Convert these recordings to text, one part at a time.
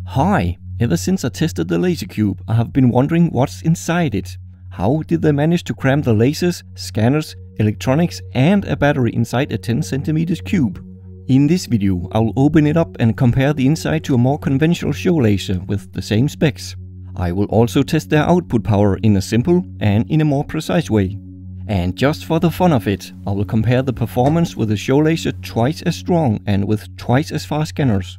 Hi! Ever since I tested the LaserCube, I have been wondering what's inside it. How did they manage to cram the lasers, scanners, electronics and a battery inside a 10 cm cube? In this video, I'll open it up and compare the inside to a more conventional show laser with the same specs. I will also test their output power in a simple and in a more precise way. And just for the fun of it, I will compare the performance with a show laser twice as strong and with twice as fast scanners.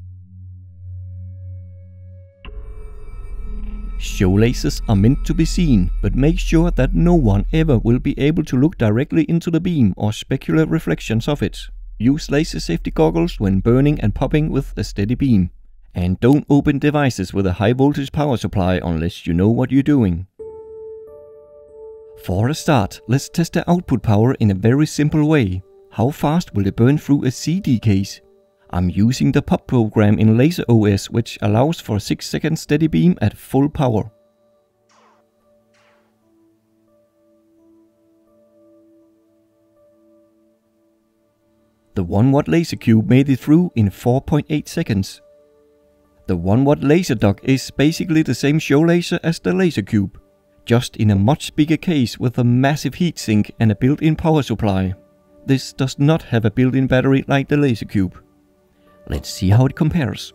Show lasers are meant to be seen, but make sure that no one ever will be able to look directly into the beam or specular reflections of it. Use laser safety goggles when burning and popping with a steady beam. And don't open devices with a high voltage power supply unless you know what you're doing. For a start, let's test the output power in a very simple way. How fast will it burn through a CD case? I'm using the pop program in LaserOS, which allows for a 6-second steady beam at full power. The 1W LaserCube made it through in 4.8 seconds. The 1W laser duct is basically the same show laser as the LaserCube, just in a much bigger case with a massive heatsink and a built-in power supply. This does not have a built-in battery like the LaserCube. Let's see how it compares.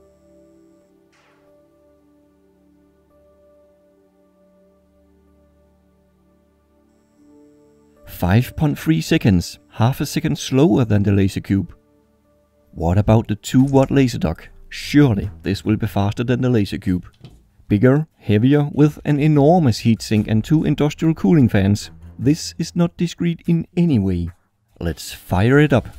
"5.3 seconds, half a second slower than the LaserCube. What about the 2W laser duct? Surely this will be faster than the LaserCube. Bigger, heavier, with an enormous heatsink and 2 industrial cooling fans. This is not discreet in any way. Let's fire it up.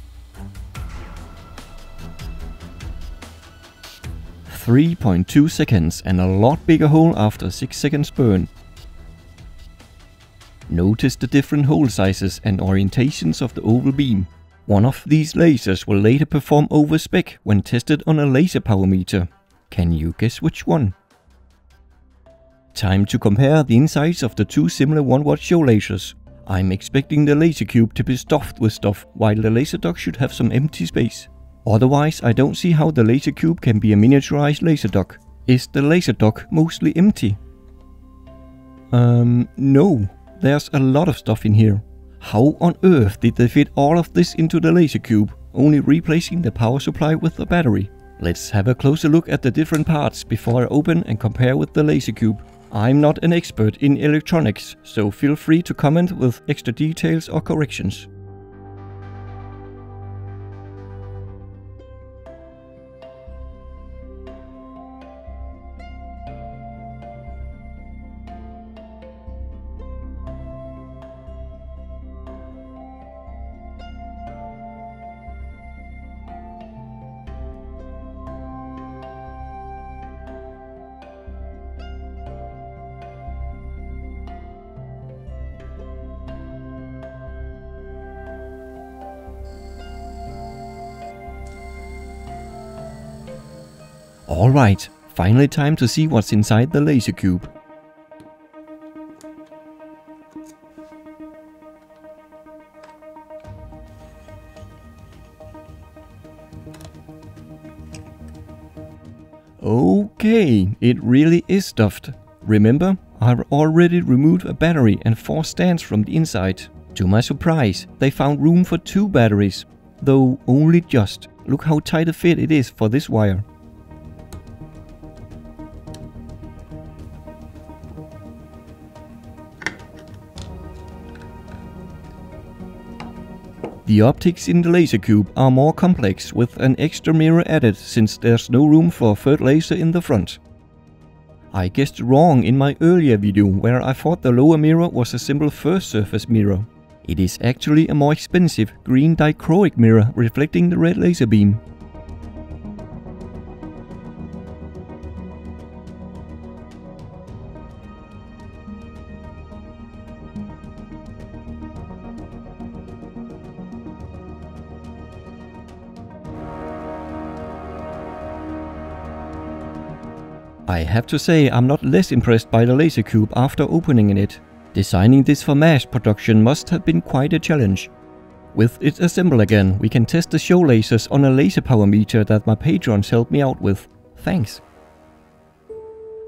3.2 seconds and a lot bigger hole after 6 seconds burn. Notice the different hole sizes and orientations of the oval beam. One of these lasers will later perform over spec when tested on a laser power meter. Can you guess which one? Time to compare the insides of the two similar 1W show lasers. I'm expecting the LaserCube to be stuffed with stuff, while the laser duct should have some empty space. Otherwise, I don't see how the LaserCube can be a miniaturized laser duct. Is the laser duct mostly empty? No. There's a lot of stuff in here. How on earth did they fit all of this into the LaserCube, only replacing the power supply with the battery? Let's have a closer look at the different parts before I open and compare with the LaserCube. I'm not an expert in electronics, so feel free to comment with extra details or corrections. Alright, finally time to see what's inside the LaserCube. Okay, it really is stuffed. Remember, I've already removed a battery and 4 stands from the inside. To my surprise, they found room for 2 batteries, though only just. Look how tight a fit it is for this wire. The optics in the LaserCube are more complex with an extra mirror added since there's no room for a third laser in the front. I guessed wrong in my earlier video where I thought the lower mirror was a simple first surface mirror. It is actually a more expensive green dichroic mirror reflecting the red laser beam. I have to say I'm not less impressed by the LaserCube after opening it. Designing this for mass production must have been quite a challenge. With it assembled again, we can test the show lasers on a laser power meter that my patrons helped me out with. Thanks.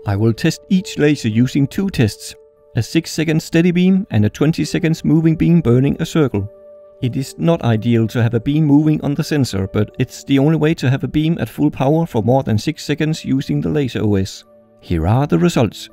I will test each laser using 2 tests, a 6-second steady beam and a 20 seconds moving beam burning a circle. It is not ideal to have a beam moving on the sensor, but it's the only way to have a beam at full power for more than 6 seconds using the Laser OS. Here are the results.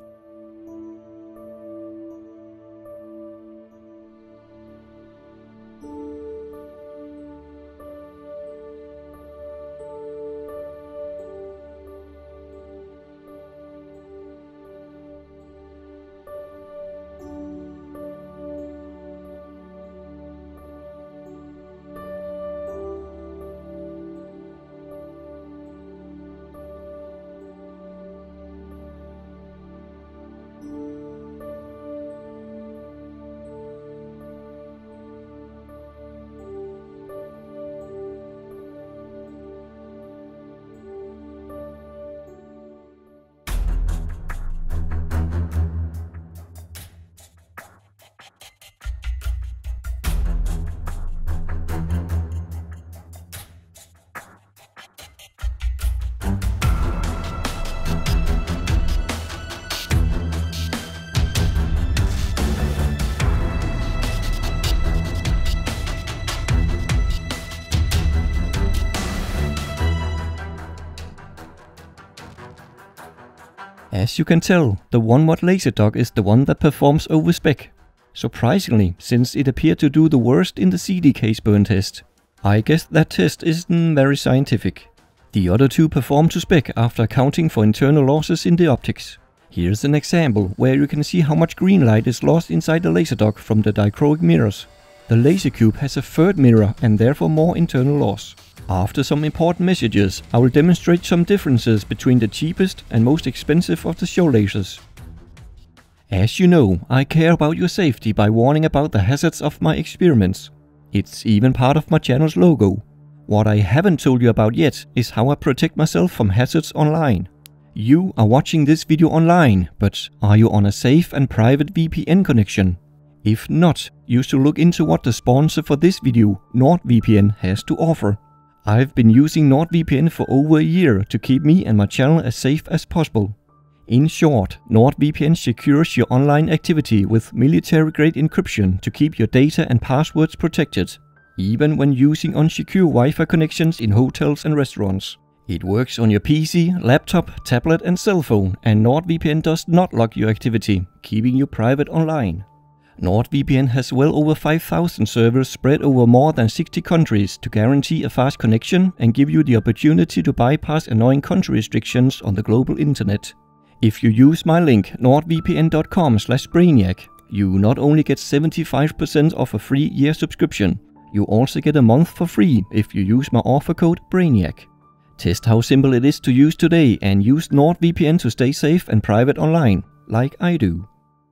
As you can tell, the 1W laser dog is the one that performs over spec. Surprisingly, since it appeared to do the worst in the CD case burn test. I guess that test isn't very scientific. The other 2 perform to spec after accounting for internal losses in the optics. Here's an example where you can see how much green light is lost inside the laser dog from the dichroic mirrors. The LaserCube has a 3rd mirror and therefore more internal loss. After some important messages, I will demonstrate some differences between the cheapest and most expensive of the show lasers. As you know, I care about your safety by warning about the hazards of my experiments. It's even part of my channel's logo. What I haven't told you about yet is how I protect myself from hazards online. You are watching this video online, but are you on a safe and private VPN connection? If not, you should look into what the sponsor for this video, NordVPN, has to offer. I've been using NordVPN for over a year to keep me and my channel as safe as possible. In short, NordVPN secures your online activity with military-grade encryption to keep your data and passwords protected, even when using unsecure Wi-Fi connections in hotels and restaurants. It works on your PC, laptop, tablet and cell phone, and NordVPN does not lock your activity, keeping you private online. NordVPN has well over 5,000 servers spread over more than 60 countries to guarantee a fast connection and give you the opportunity to bypass annoying country restrictions on the global internet. If you use my link nordvpn.com/brainiac, you not only get 75% off a free year subscription, you also get a month for free if you use my offer code BRAINIAC. Test how simple it is to use today and use NordVPN to stay safe and private online, like I do.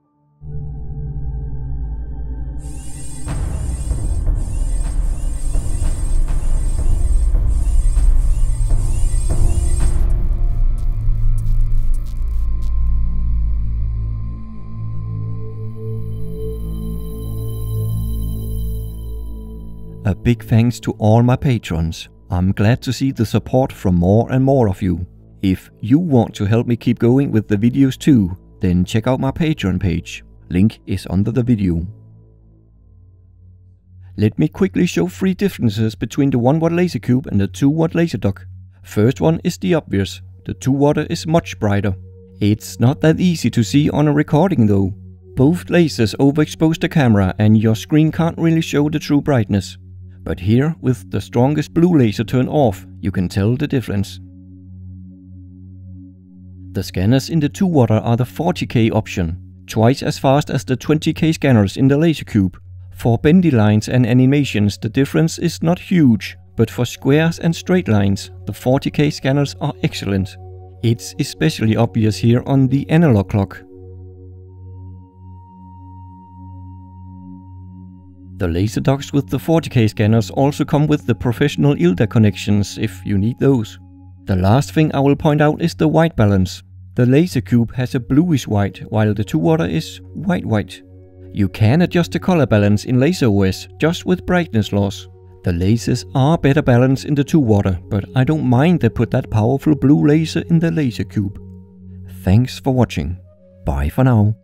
A big thanks to all my patrons. I'm glad to see the support from more and more of you. If you want to help me keep going with the videos too, then check out my Patreon page. Link is under the video. Let me quickly show 3 differences between the 1W LaserCube and the 2W LaserDock. First one is the obvious. The 2W is much brighter. It's not that easy to see on a recording though. Both lasers overexpose the camera and your screen can't really show the true brightness. But here, with the strongest blue laser turned off, you can tell the difference. The scanners in the 2W are the 40K option, twice as fast as the 20K scanners in the LaserCube. For bendy lines and animations the difference is not huge, but for squares and straight lines, the 40K scanners are excellent. It's especially obvious here on the analog clock. The laser docks with the 40K scanners also come with the professional ILDA connections if you need those. The last thing I will point out is the white balance. The LaserCube has a bluish white, while the 2W is white. You can adjust the color balance in LaserOS just with brightness loss. The lasers are better balanced in the 2W, but I don't mind they put that powerful blue laser in the LaserCube. Thanks for watching. Bye for now.